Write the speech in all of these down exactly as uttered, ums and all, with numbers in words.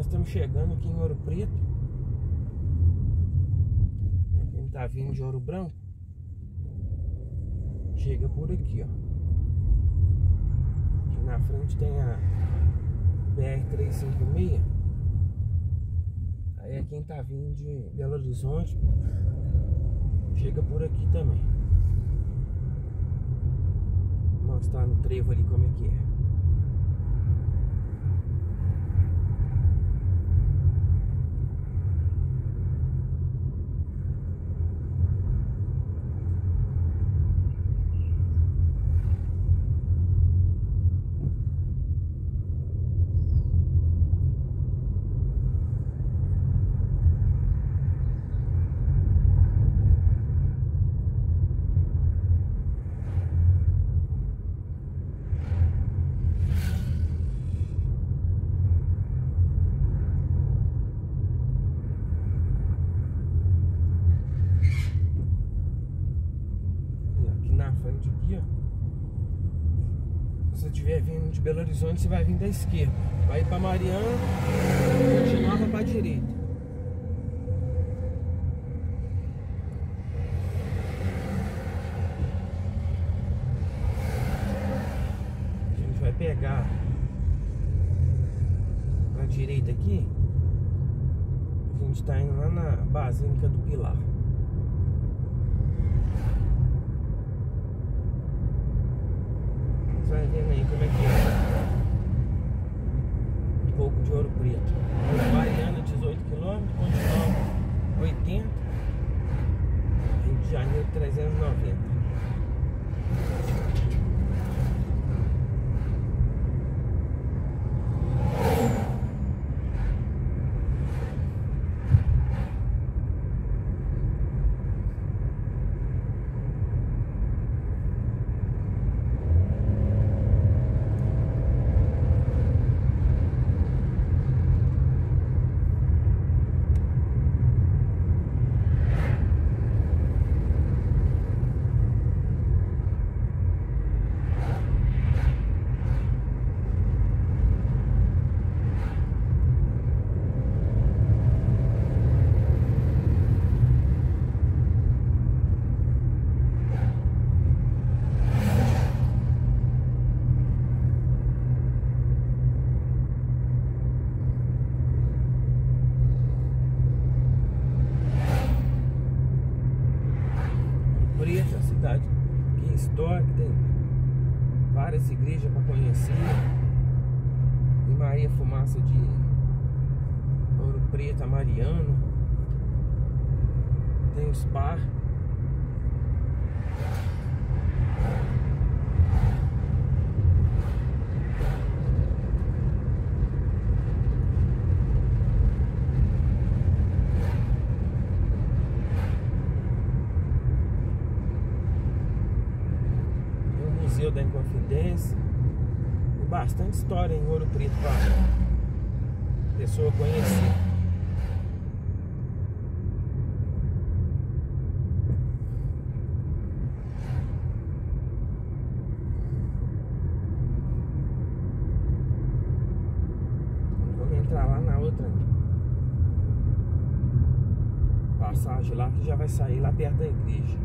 Nós estamos chegando aqui em Ouro Preto. Quem tá vindo de Ouro Branco chega por aqui, ó. Aqui na frente tem a B R trezentos e cinquenta e seis. Aí é quem tá vindo de Belo Horizonte chega por aqui também. Vou mostrar no trevo ali como é que é. Aqui, ó. Se você estiver vindo de Belo Horizonte, você vai vir da esquerda, vai ir para Mariana e continuava para a direita. A gente vai pegar na direita aqui. A gente está indo lá na Basílica do Pilar. Vai vendo aí como é que é um pouco de Ouro Preto. Mariana, dezoito quilômetros, Ponte Nova oitenta, Rio de Janeiro trezentos e noventa. A cidade que é histórica, tem várias igrejas para conhecer. E Maria Fumaça de Ouro Preto, a Mariana. Tem os par. Museu da Inconfidência. Tem bastante história em Ouro Preto para a pessoa conhecer. Vamos entrar lá na outra passagem lá, que já vai sair lá perto da igreja.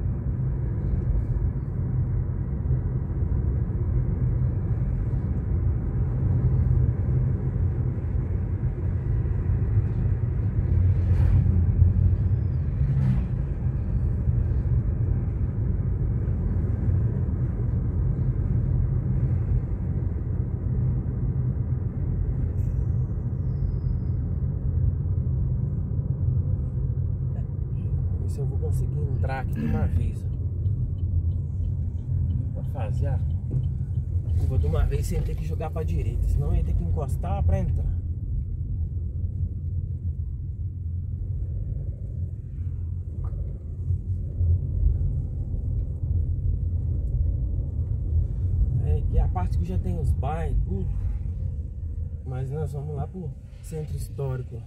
Se eu vou conseguir entrar aqui de uma vez, pra fazer a curva de uma vez sem ter que jogar pra direita, senão eu ia ter que encostar pra entrar. É, aqui é a parte que já tem os bairros, tudo, mas nós vamos lá pro centro histórico.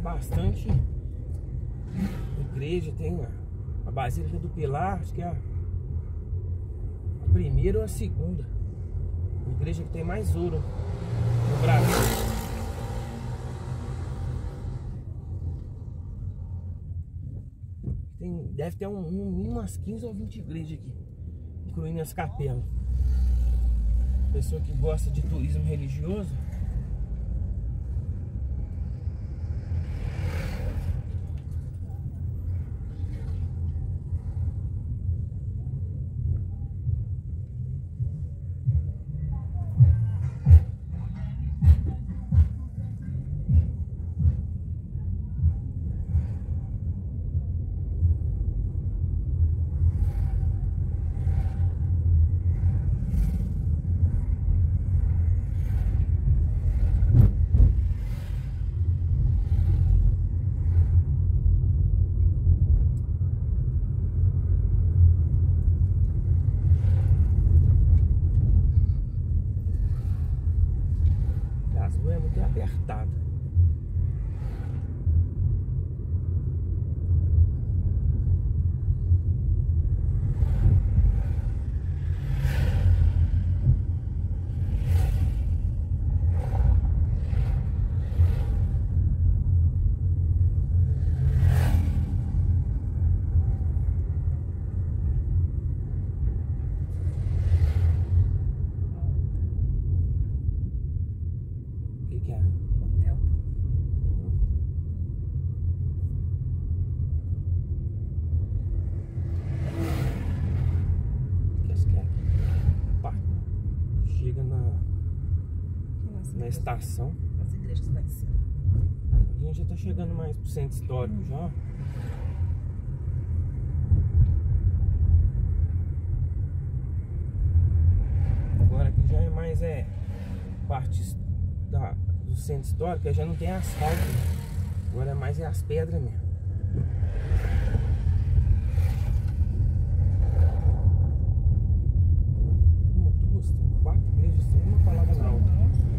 bastante igreja. Tem a, a Basílica do Pilar, acho que é a, a primeira ou a segunda igreja que tem mais ouro no Brasil. Tem, deve ter um, um, umas quinze ou vinte igrejas aqui, incluindo as capelas. Pessoa que gosta de turismo religioso, as ruas é muito apertada. Que é? Hotel. Que que é? Opa. Chega na, na estação. As igrejas lá em cima. A gente já tá chegando mais pro centro histórico hum. já. Agora aqui já é mais é parte da, do centro histórico, já não tem asfalto. Agora é mais é as pedras mesmo. Uma, duas, quatro igrejas sem uma palavra não.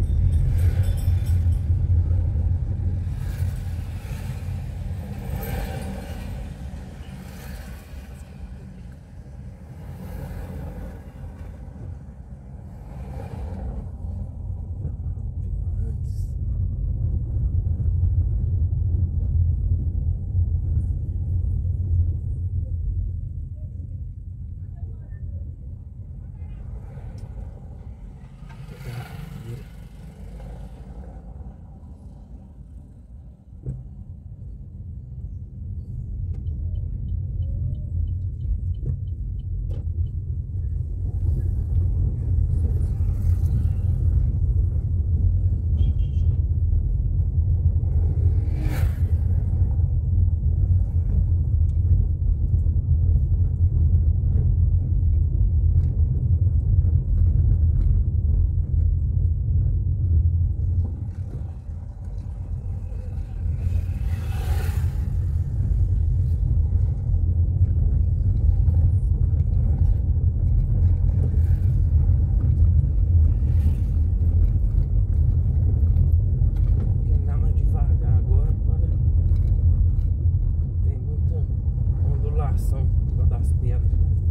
Das pedras.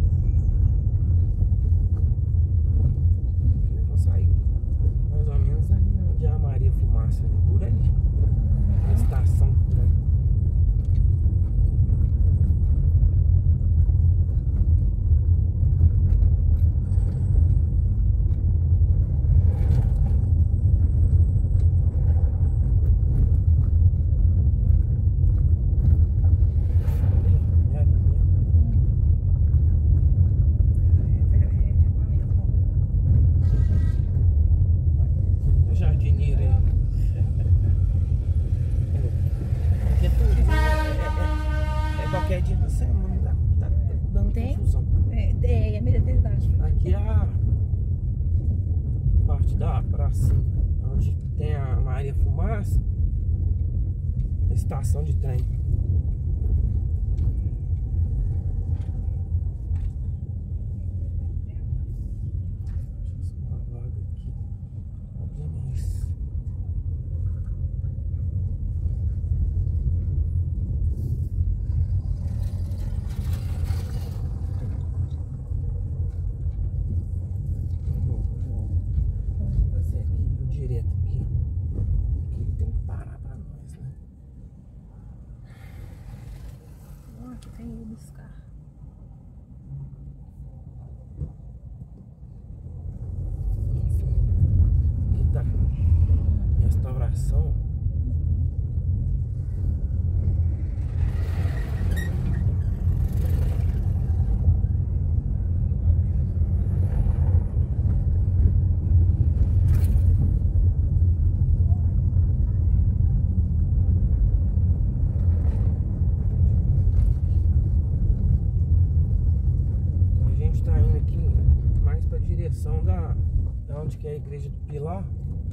Eu vou sair mais ou menos ali onde a Maria Fumaça, ali, por ali. A estação por aí. Qualquer dia da semana tá, tá, tá dando tem? confusão. É, é, é verdade. Aqui é a parte da praça, onde tem a Maria Fumaça, a estação de trem. Uma vaga aqui. Obviamente. direção da, da onde que é a igreja do Pilar.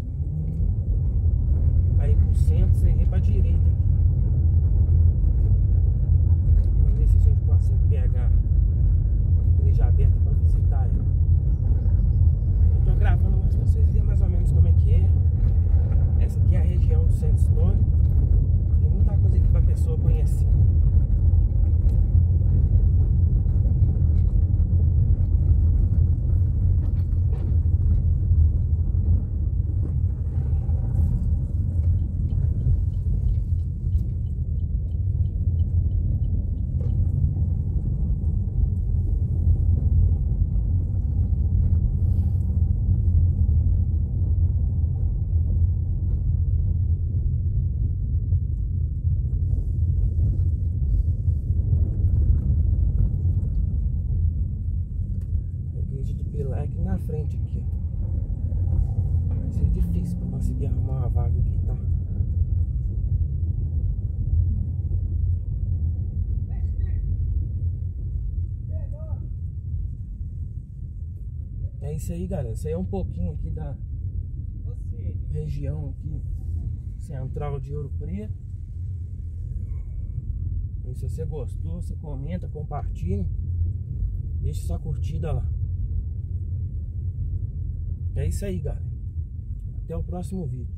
Aí pro centro você vem pra direita. Vamos ver se a gente consegue pegar a igreja aberta pra visitar ela. Eu tô gravando mais pra vocês verem mais ou menos como é que é. Essa aqui é a região do centro histórico. Tem muita coisa aqui pra pessoa conhecer. Aqui na frente aqui, ó. Vai ser difícil pra conseguir arrumar uma vaga aqui, tá? É isso aí, galera. Isso aí é um pouquinho aqui da região aqui central de Ouro Preto. E se você gostou, você comenta, compartilha, deixa sua curtida lá. É isso aí, galera. Até o próximo vídeo.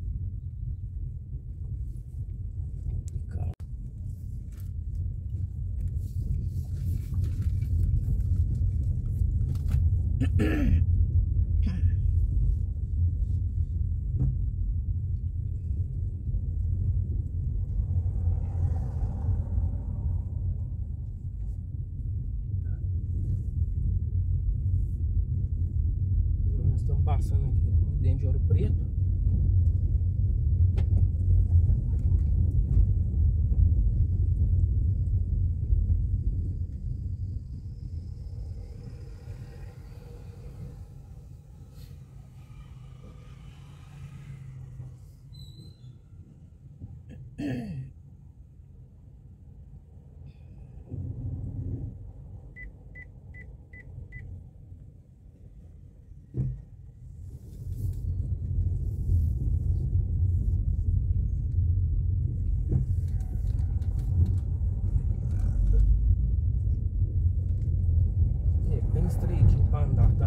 Estamos passando aqui dentro de Ouro Preto. Bem estreitinho para andar, tá?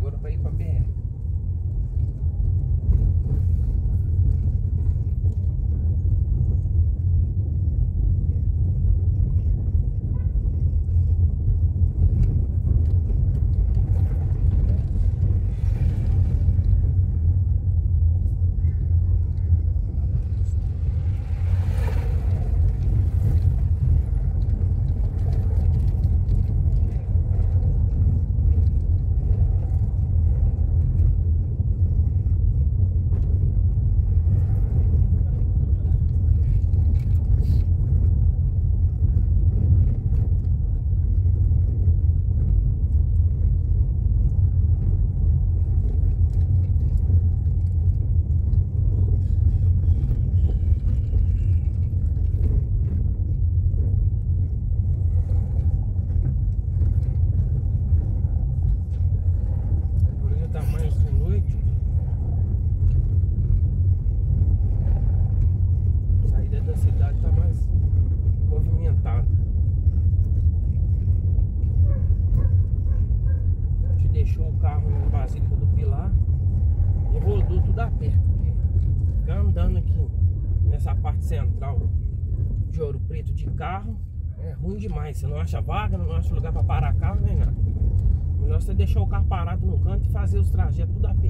agora para ir para B R. Deixou o carro na Basílica do Pilar e rodou tudo a pé. Ficar andando aqui nessa parte central de Ouro Preto de carro é ruim demais. Você não acha vaga, não acha lugar para parar carro, nem nada. Melhor você deixar o carro parado no canto e fazer os trajetos tudo a pé.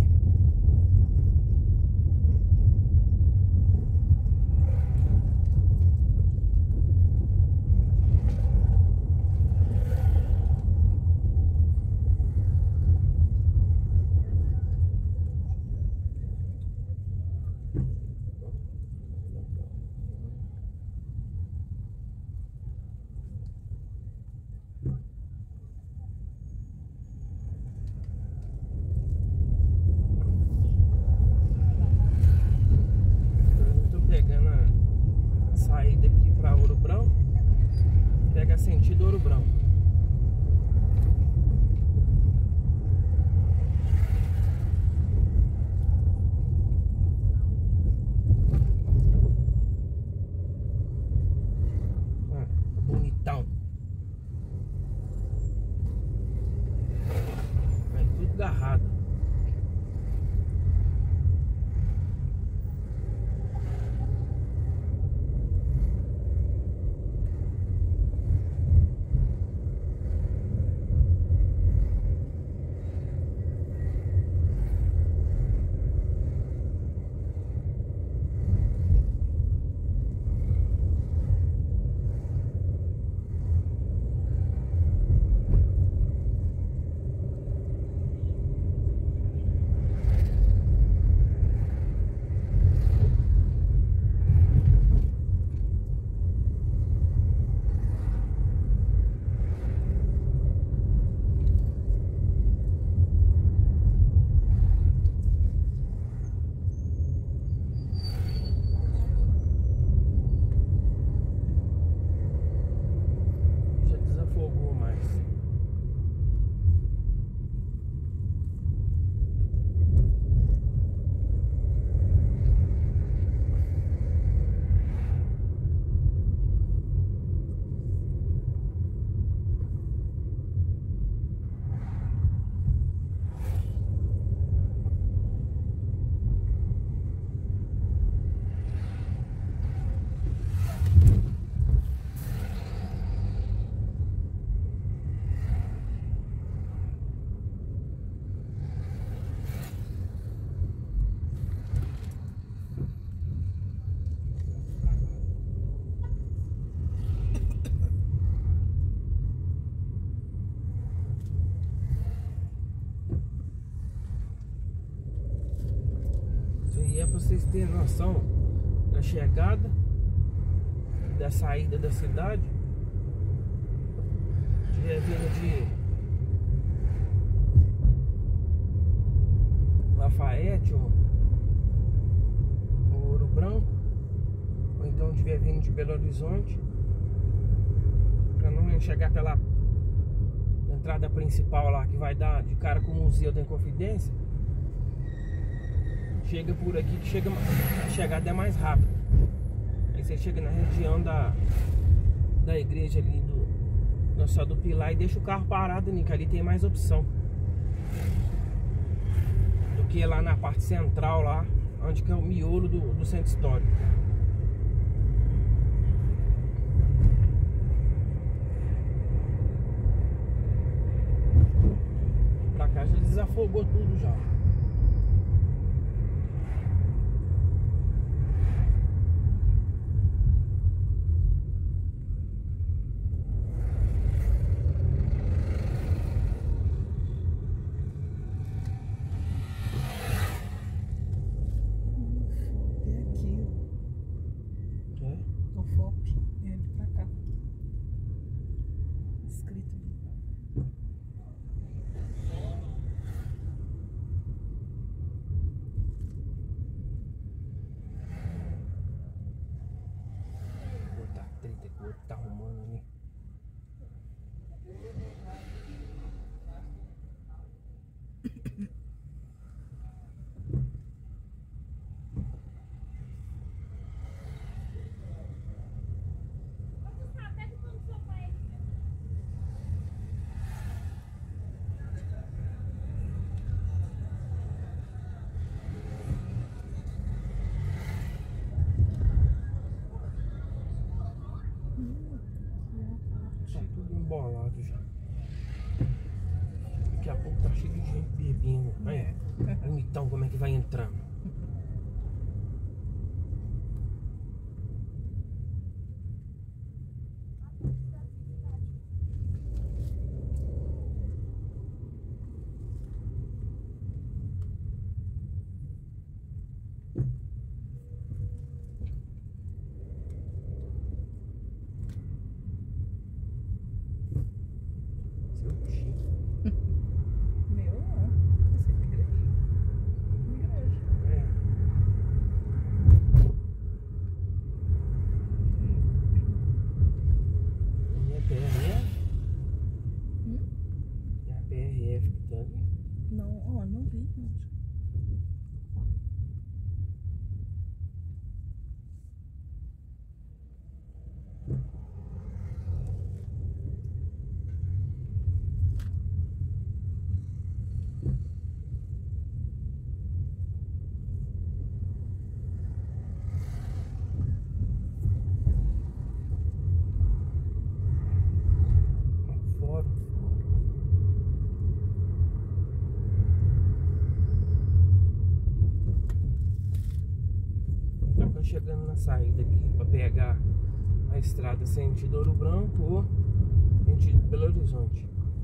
Saída aqui para Ouro Branco, pega sentido Ouro Branco. Ah, bonitão. Vai tudo agarrado. E é para vocês terem noção da chegada, da saída da cidade. Estiver vindo de Lafayette ou, ou Ouro Branco, ou então estiver vindo de Belo Horizonte, para não chegar pela entrada principal lá que vai dar de cara com o Museu da Inconfidência. Chega por aqui que chega, a chegada é mais rápida. Aí você chega na região da, da igreja ali do Nossa Senhora do Pilar e deixa o carro parado ali, que ali tem mais opção. que é lá na parte central, lá onde que é o miolo do, do centro histórico. Pra cá já desafogou tudo já. Tá arrumando ali. Embolado já. Daqui a pouco tá cheio de gente bebendo. É, então como é que vai entrando? Chegando na saída aqui para pegar a estrada sentido Ouro Branco ou sentido Belo Horizonte.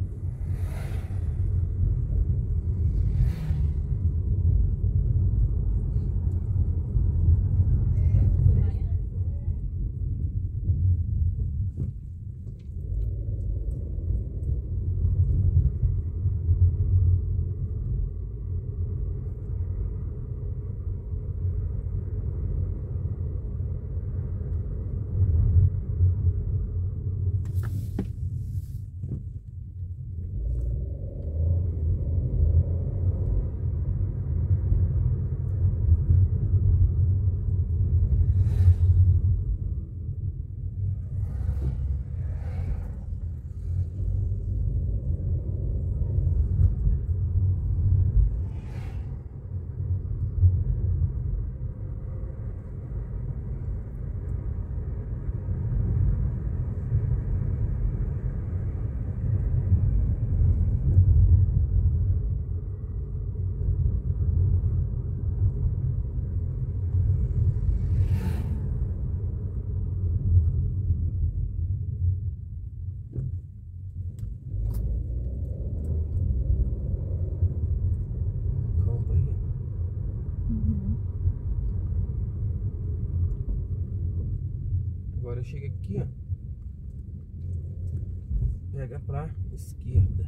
Agora chega aqui, ó. Pega pra esquerda.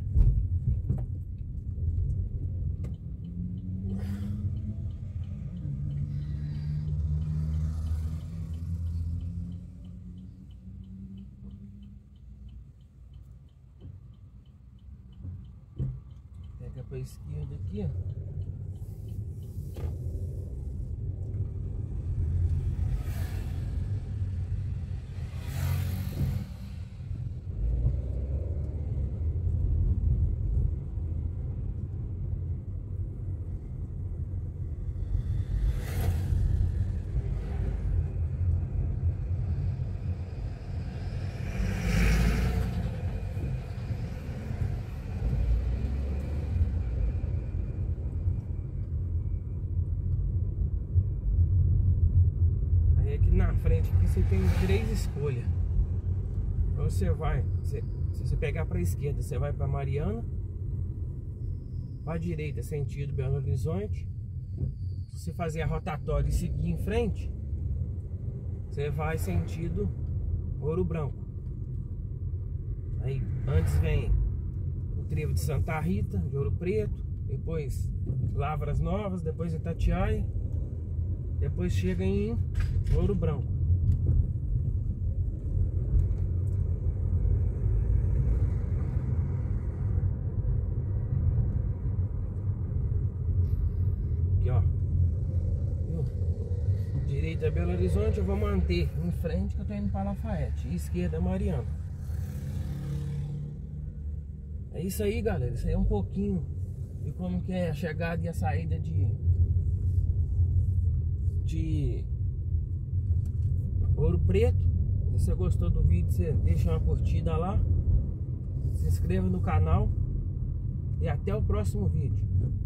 Pega pra esquerda aqui, ó. frente aqui você tem três escolhas. Então você vai, você, se você pegar para a esquerda, você vai para Mariana. Para a direita, sentido Belo Horizonte. Se você fazer a rotatória e seguir em frente, você vai sentido Ouro Branco. Aí antes vem o trevo de Santa Rita, de Ouro Preto, depois Lavras Novas, depois Itatiaia, depois chega em Ouro Branco. Aqui, ó. Viu? Direita é Belo Horizonte, eu vou manter em frente que eu tô indo para Lafayette. E esquerda é Mariana. É isso aí, galera. Isso aí é um pouquinho de como que é a chegada e a saída de de Ouro Preto. Se você gostou do vídeo, você deixa uma curtida lá, se inscreva no canal e até o próximo vídeo.